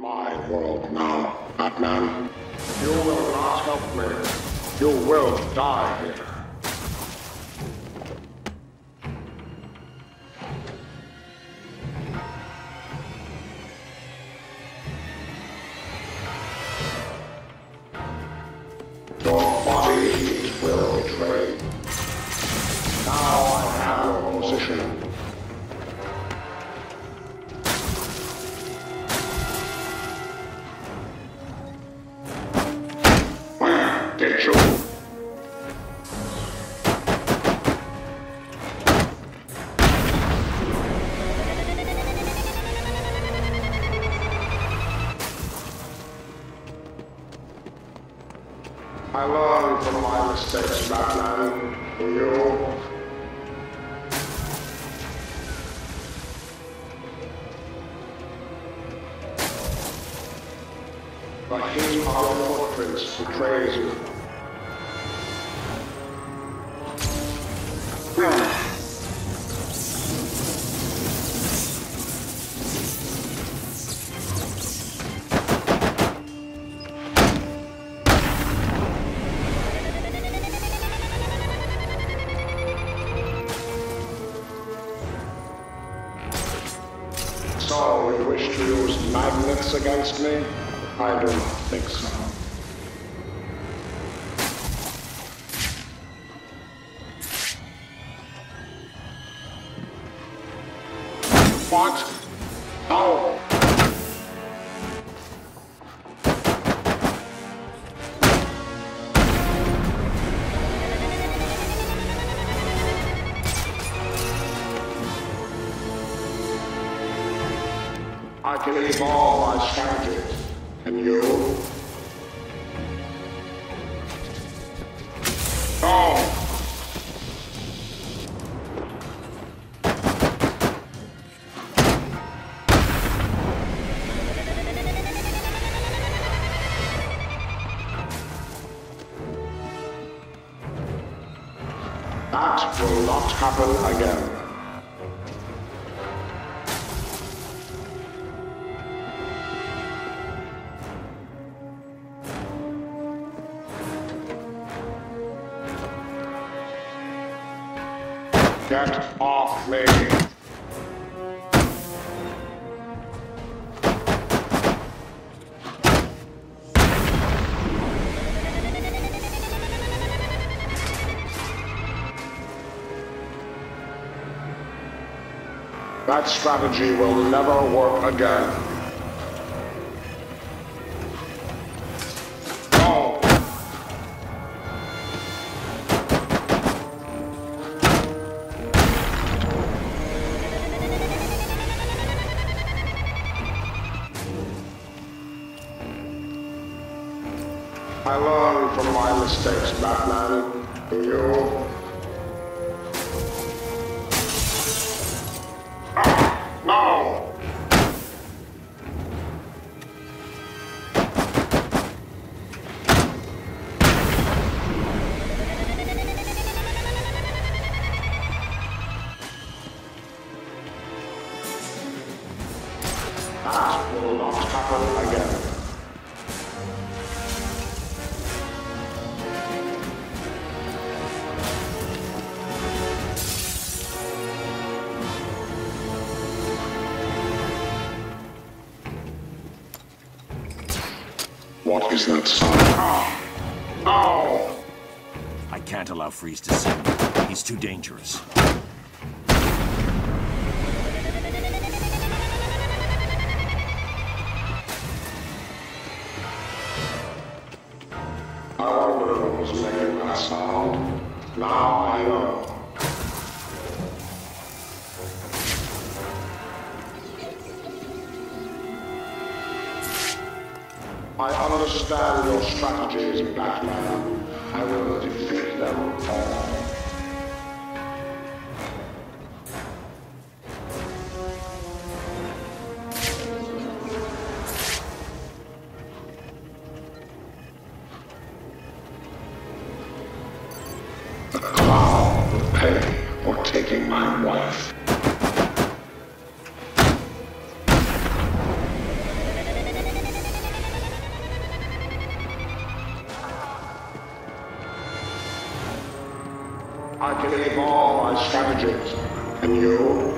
My world now, Batman. You will not help me. You will die here. Your body will betray. Now I have your position. Where did you? I learned from my mistakes, Batman. You. The heat of your footprints betrays you. So you wish to use magnets against me? I do not think so. What? Oh! I can evolve my strategies. And you? Oh! That will not happen again. Get off me! That strategy will never work again. No! I learned from my mistakes, Batman. You? No! That will not happen again. What is that sound? No! I can't allow Freeze to see me. He's too dangerous. I wonder what was making that sound. Now I know. I understand your strategies, Batman. I will defeat them all. The clown will pay for taking my wife. I can evolve my strategies. And you?